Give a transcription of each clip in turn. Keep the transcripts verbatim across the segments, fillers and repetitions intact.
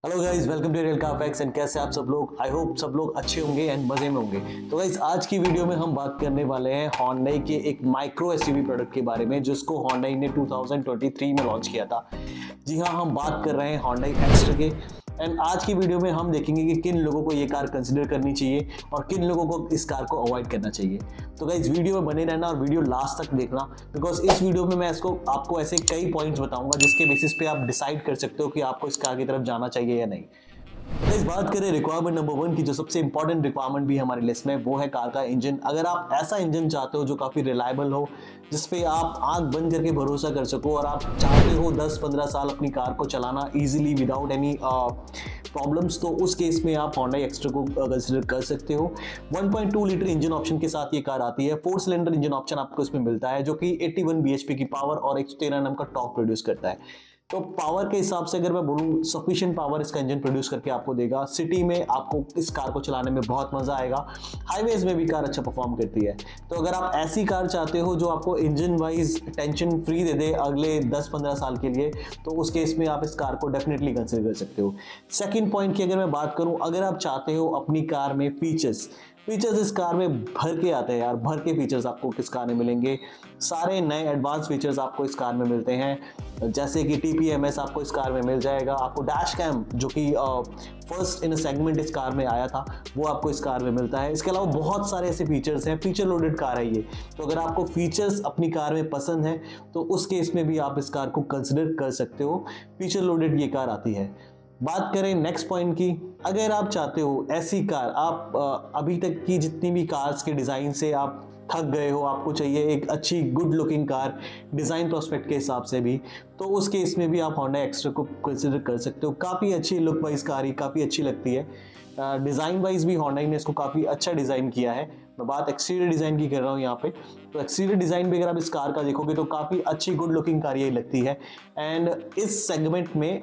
Hello guys, welcome to real car facts. And कैसे आप सब लोग? आई होप सब लोग अच्छे होंगे एंड मजे में होंगे। तो गाइस, आज की वीडियो में हम बात करने वाले हैं Hyundai के एक माइक्रो एसयूवी प्रोडक्ट के बारे में, जिसको Hyundai ने दो हज़ार तेईस में लॉन्च किया था। जी हाँ, हम बात कर रहे हैं Hyundai एक्स्ट्रा के। एंड आज की वीडियो में हम देखेंगे कि किन लोगों को ये कार कंसिडर करनी चाहिए और किन लोगों को इस कार को अवॉइड करना चाहिए। तो गाइस, वीडियो में बने रहना और वीडियो लास्ट तक देखना, बिकॉज इस वीडियो में मैं इसको आपको ऐसे कई पॉइंट्स बताऊंगा जिसके बेसिस पे आप डिसाइड कर सकते हो कि आपको इस कार की तरफ जाना चाहिए या नहीं। तो इस बात करें रिक्वायरमेंट नंबर वन की, जो सबसे इंपॉर्टेंट रिक्वायरमेंट भी हमारी लिस्ट में, वो है कार का इंजन। अगर आप ऐसा इंजन चाहते हो जो काफ़ी रिलायबल हो, जिसपे आप आंख बंद करके भरोसा कर सको और आप चाहते हो दस पंद्रह साल अपनी कार को चलाना इजीली विदाउट एनी प्रॉब्लम्स, तो उस केस में आप Hyundai एक्स्ट्रा को कंसिडर कर सकते हो। One point two litre engine option के साथ ये कार आती है। फोर सिलेंडर इंजन ऑप्शन आपको इसमें मिलता है, जो कि इक्यासी बीएचपी की पावर और एक सौ तेरह एनएम का टॉर्क प्रोड्यूस करता है। तो पावर के हिसाब से अगर मैं बोलूँ, सफिशिएंट पावर इसका इंजन प्रोड्यूस करके आपको देगा। सिटी में आपको इस कार को चलाने में बहुत मजा आएगा, हाईवेज में भी कार अच्छा परफॉर्म करती है। तो अगर आप ऐसी कार चाहते हो जो आपको इंजन वाइज टेंशन फ्री दे दे अगले दस पंद्रह साल के लिए, तो उस केस में आप इस कार को डेफिनेटली कंसिडर कर सकते हो। सेकेंड पॉइंट की अगर मैं बात करूँ, अगर आप चाहते हो अपनी कार में फीचर्स फीचर्स इस कार में भर के आते हैं यार, भर के फीचर्स आपको किस कार में मिलेंगे। सारे नए एडवांस फीचर्स आपको इस कार में मिलते हैं, जैसे कि टीपीएमएस आपको इस कार में मिल जाएगा। आपको डैश कैम, जो कि फर्स्ट इन सेगमेंट इस कार में आया था, वो आपको इस कार में मिलता है। इसके अलावा बहुत सारे ऐसे फीचर्स हैं, फीचर लोडेड कार है ये। तो अगर आपको फीचर्स अपनी कार में पसंद है तो उस केस में भी आप इस कार को कंसिडर कर सकते हो। फीचर लोडेड ये कार आती है। बात करें नेक्स्ट पॉइंट की, अगर आप चाहते हो ऐसी कार, आप अभी तक की जितनी भी कार्स के डिज़ाइन से आप थक गए हो, आपको चाहिए एक अच्छी good looking car design prospect के हिसाब से भी, तो उस केस में भी आप Hyundai एक्स्ट्रा को कंसिडर कर सकते हो। काफ़ी अच्छी लुक वाइज कार ही काफ़ी अच्छी लगती है। डिज़ाइन वाइज भी Hyundai ने इसको काफ़ी अच्छा डिज़ाइन किया है। मैं बात एक्सटीरियर डिज़ाइन की कर रहा हूँ यहाँ पे। तो एक्सटीरियर डिज़ाइन भी अगर आप इस कार का देखोगे तो काफ़ी अच्छी गुड लुकिंग कार ये लगती है। एंड इस सेगमेंट में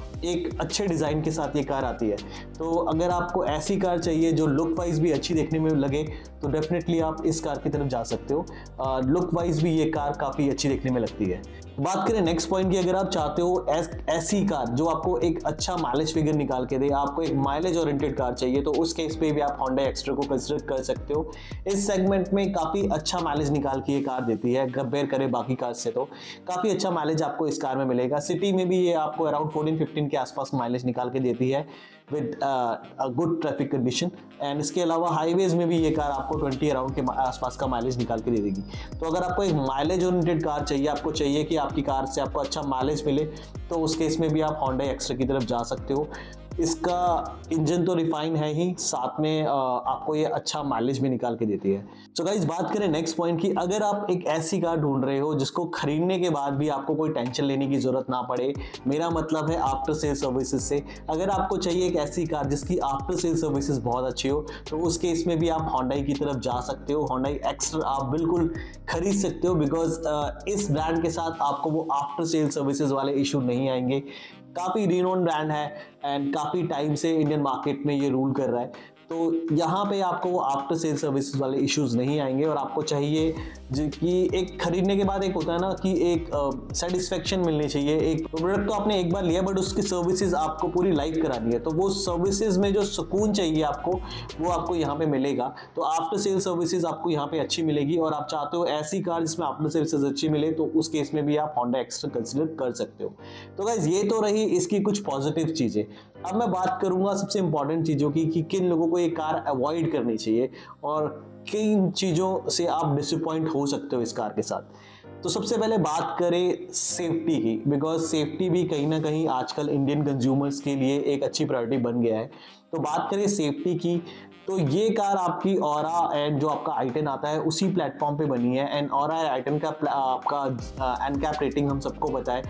एक अच्छे डिज़ाइन के साथ ये कार आती है। तो अगर आपको ऐसी कार चाहिए जो लुक वाइज भी अच्छी देखने में लगे, तो डेफिनेटली आप इस कार की तरफ जा सकते हो। लुक वाइज भी ये कार काफ़ी अच्छी देखने में लगती है। बात करें नेक्स्ट पॉइंट की, अगर आप चाहते हो ऐस, ऐसी कार जो आपको एक अच्छा माइलेज फिगर निकाल के दे, आपको एक माइलेज ओरिएंटेड कार चाहिए, तो उस केस पे भी आप Hyundai एक्स्ट्रा को कंसिडर कर सकते हो। इस सेगमेंट में काफ़ी अच्छा माइलेज निकाल के ये कार देती है, कंपेयर करें बाकी कार से तो काफ़ी अच्छा माइलेज आपको इस कार में मिलेगा। सिटी में भी ये आपको अराउंड चौदह पंद्रह के आसपास माइलेज निकाल के देती है with good traffic condition. And इसके अलावा हाईवेज में भी ये कार आपको बीस अराउंड के आसपास का माइलेज निकाल के दे देगी। तो अगर आपको एक माइलेज ओरिएंटेड कार चाहिए, आपको चाहिए कि आपकी कार से आपको अच्छा माइलेज मिले, तो उस केस में भी आप Hyundai एक्स्ट्रा की तरफ जा सकते हो। इसका इंजन तो रिफाइन है ही, साथ में आपको ये अच्छा माइलेज भी निकाल के देती है। सो गाइस, बात करें नेक्स्ट पॉइंट की, अगर आप एक ऐसी कार ढूंढ रहे हो जिसको खरीदने के बाद भी आपको कोई टेंशन लेने की जरूरत ना पड़े, मेरा मतलब है आफ्टर सेल सर्विसेज से। अगर आपको चाहिए एक ऐसी कार जिसकी आफ्टर सेल सर्विसेज बहुत अच्छी हो, तो उस केस में भी आप Hyundai की तरफ जा सकते हो। Hyundai एक्स्ट्रा आप बिल्कुल खरीद सकते हो, बिकॉज इस ब्रांड के साथ आपको वो आफ्टर सेल सर्विसेज वाले इशू नहीं आएंगे। काफ़ी रिनोन ब्रांड है एंड काफ़ी टाइम से इंडियन मार्केट में ये रूल कर रहा है। तो यहाँ पे आपको वो आफ्टर सेल सर्विसेज वाले इश्यूज नहीं आएंगे। और आपको चाहिए कि एक खरीदने के बाद एक होता है ना कि एक सेटिस्फेक्शन uh, मिलनी चाहिए। एक प्रोडक्ट तो आपने एक बार लिया, बट उसकी सर्विसेज आपको पूरी लाइफ करानी है, तो वो सर्विसेज में जो सुकून चाहिए आपको, वो आपको यहाँ पे मिलेगा। तो आफ्टर सेल सर्विसेज आपको यहाँ पे अच्छी मिलेगी। और आप चाहते हो ऐसी कार जिसमें आफ्टर सर्विसेज अच्छी मिले, तो उस केस में भी आप Hyundai एक्स्ट्रा कंसिडर कर सकते हो। तो गाइस, ये तो रही इसकी कुछ पॉजिटिव चीज़ें। अब मैं बात करूंगा सबसे इंपॉर्टेंट चीज़ों की, कि किन लोगों को ये कार अवॉइड करनी चाहिए और किन चीज़ों से आप डिसअपॉइंट हो सकते हो इस कार के साथ। तो सबसे पहले बात करें सेफ्टी की, बिकॉज सेफ्टी भी कहीं ना कहीं आजकल इंडियन कंज्यूमर्स के लिए एक अच्छी प्रायोरिटी बन गया है। तो बात करें सेफ्टी की, तो ये कार आपकी ऑरा एंड जो आपका आई टेन आता है उसी प्लेटफॉर्म पे बनी है। एंड ऑरा आई टेन का आपका एनकैप रेटिंग हम सबको पता है।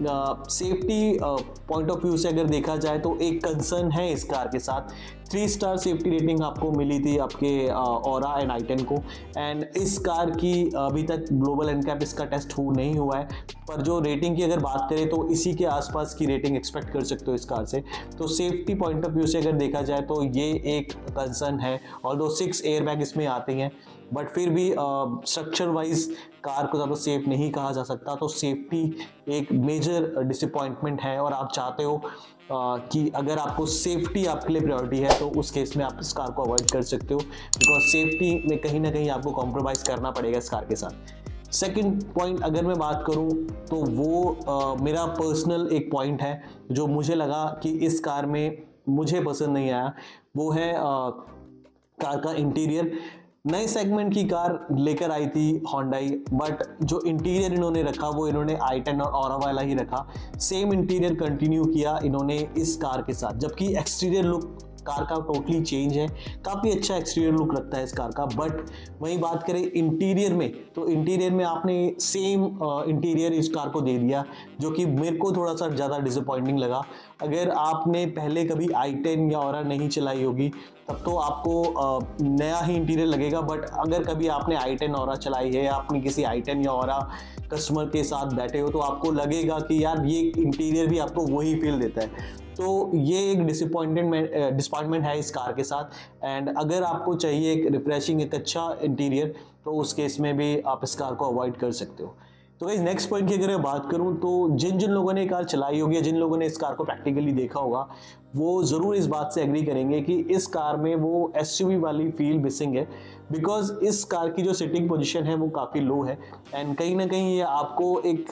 सेफ्टी पॉइंट ऑफ व्यू से अगर देखा जाए तो एक कंसर्न है इस कार के साथ। थ्री स्टार सेफ्टी रेटिंग आपको मिली थी आपके ऑरा एंड आई टेन को। एंड इस कार की अभी तक ग्लोबल एनकैप इसका टेस्ट हो नहीं हुआ है, पर जो रेटिंग की अगर बात करें तो इसी के आसपास की रेटिंग एक्सपेक्ट कर सकते हो इस कार से। तो सेफ्टी पॉइंट ऑफ व्यू से अगर देखा जाए तो ये एक कंसर्न है। ऑल्दो सिक्स एयरबैग इसमें आते हैं, बट फिर भी स्ट्रक्चर वाइज कार को ज़्यादा सेफ नहीं कहा जा सकता। तो सेफ्टी एक मेजर डिसअपॉइंटमेंट है और आप चाहते हो आ, कि अगर आपको सेफ्टी आपके लिए प्रायोरिटी है तो उस केस में आप इस कार को अवॉइड कर सकते हो, बिकॉज सेफ्टी में कहीं ना कहीं आपको कॉम्प्रोमाइज़ करना पड़ेगा इस कार के साथ। सेकंड पॉइंट अगर मैं बात करूं तो वो आ, मेरा पर्सनल एक पॉइंट है जो मुझे लगा कि इस कार में मुझे पसंद नहीं आया, वो है आ, कार का इंटीरियर। नए सेगमेंट की कार लेकर आई थी Hyundai, बट जो इंटीरियर इन्होंने रखा वो इन्होंने आई टेन और ऑरा वाला ही रखा। सेम इंटीरियर कंटिन्यू किया इन्होंने इस कार के साथ, जबकि एक्सटीरियर लुक कार का टोटली चेंज है, काफ़ी अच्छा एक्सटीरियर लुक लगता है इस कार का। बट वहीं बात करें इंटीरियर में, तो इंटीरियर में आपने सेम इंटीरियर इस कार को दे दिया, जो कि मेरे को थोड़ा सा ज़्यादा डिसअपॉइंटिंग लगा। अगर आपने पहले कभी आई टेन या ऑरा नहीं चलाई होगी तब तो आपको आ, नया ही इंटीरियर लगेगा, बट अगर कभी आपने आई टेन ऑरा चलाई है या आपने किसी आई टेन या ऑरा कस्टमर के साथ बैठे हो तो आपको लगेगा कि यार ये इंटीरियर भी आपको वही फील देता है। तो ये एक डिसअपॉइंटमेंट डिसअपॉइंटमेंट है इस कार के साथ। एंड अगर आपको चाहिए एक रिफ्रेशिंग एक अच्छा इंटीरियर तो उस केस में भी आप इस कार को अवॉइड कर सकते हो। तो गाइस नेक्स्ट पॉइंट की अगर मैं बात करूं तो जिन जिन लोगों ने ये कार चलाई होगी या जिन लोगों ने इस कार को प्रैक्टिकली देखा होगा वो ज़रूर इस बात से एग्री करेंगे कि इस कार में वो एसयूवी वाली फील मिसिंग है, बिकॉज इस कार की जो सिटिंग पोजीशन है वो काफ़ी लो है एंड कहीं ना कहीं ये आपको एक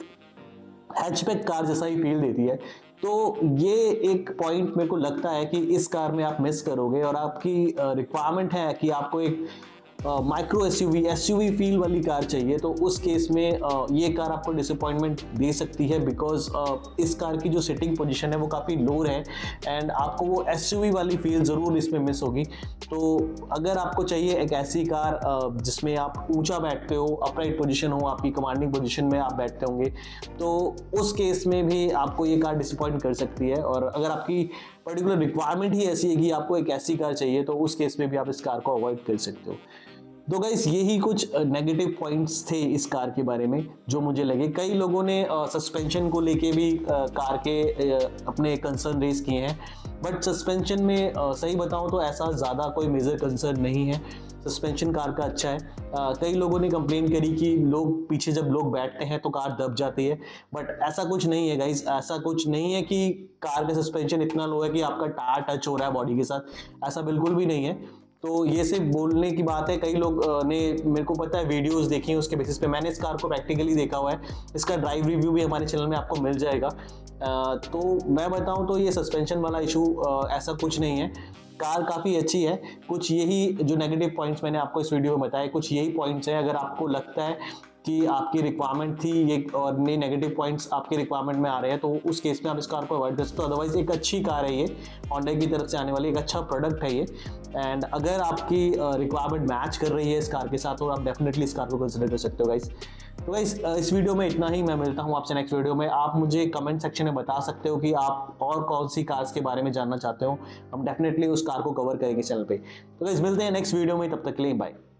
हैचबैक कार जैसा ही फील देती है। तो ये एक पॉइंट मेरे को लगता है कि इस कार में आप मिस करोगे और आपकी रिक्वायरमेंट है कि आपको एक माइक्रो एसयूवी एसयूवी फील वाली कार चाहिए, तो उस केस में uh, ये कार आपको डिसअपॉइंटमेंट दे सकती है, बिकॉज uh, इस कार की जो सिटिंग पोजीशन है वो काफ़ी लो है एंड आपको वो एसयूवी वाली फील ज़रूर इसमें मिस होगी। तो अगर आपको चाहिए एक ऐसी कार uh, जिसमें आप ऊंचा बैठते हो, अपराइट पोजीशन हो, आपकी कमांडिंग पोजीशन में आप बैठते होंगे, तो उस केस में भी आपको ये कार डिसअपॉइंट कर सकती है। और अगर आपकी पर्टिकुलर रिक्वायरमेंट ही ऐसी है कि आपको एक ऐसी कार चाहिए तो उस केस में भी आप इस कार को अवॉइड कर सकते हो। तो गाइस यही कुछ नेगेटिव पॉइंट्स थे इस कार के बारे में जो मुझे लगे। कई लोगों ने सस्पेंशन को लेके भी आ, कार के आ, अपने कंसर्न रेज किए हैं, बट सस्पेंशन में आ, सही बताऊं तो ऐसा ज़्यादा कोई मेजर कंसर्न नहीं है। सस्पेंशन कार का अच्छा है। आ, कई लोगों ने कंप्लेन करी कि लोग पीछे जब लोग बैठते हैं तो कार दब जाती है, बट ऐसा कुछ नहीं है गाइस। ऐसा कुछ नहीं है कि कार का सस्पेंशन इतना लो है कि आपका टायर टच हो रहा है बॉडी के साथ, ऐसा बिल्कुल भी नहीं है। तो ये सिर्फ बोलने की बात है। कई लोग ने मेरे को पता है वीडियोस देखी हैं, उसके बेसिस पे मैंने इस कार को प्रैक्टिकली देखा हुआ है। इसका ड्राइव रिव्यू भी हमारे चैनल में आपको मिल जाएगा। तो मैं बताऊं तो ये सस्पेंशन वाला इशू ऐसा कुछ नहीं है, कार काफ़ी अच्छी है। कुछ यही जो नेगेटिव पॉइंट्स मैंने आपको इस वीडियो में बताए, कुछ यही पॉइंट्स हैं। अगर आपको लगता है कि आपकी रिक्वायरमेंट थी ये और नए नेगेटिव पॉइंट्स आपकी रिक्वायरमेंट में आ रहे हैं तो उस केस में आप इस कार को अवॉइड कर सकते हो। अदरवाइज एक अच्छी कार है ये, Hyundai की तरफ से आने वाली एक अच्छा प्रोडक्ट है ये। एंड अगर आपकी रिक्वायरमेंट मैच कर रही है इस कार के साथ तो आप डेफिनेटली इस कार को कंसिडर कर सकते हो गाइस। तो गाइस इस वीडियो में इतना ही। मैं मिलता हूँ आपसे नेक्स्ट वीडियो में। आप मुझे कमेंट सेक्शन में बता सकते हो कि आप और कौन सी कार्स के बारे में जानना चाहते हो, हम डेफिनेटली उस कार को कवर करेंगे चैनल पे। तो गाइस मिलते हैं नेक्स्ट वीडियो में, तब तक के लिए बाय।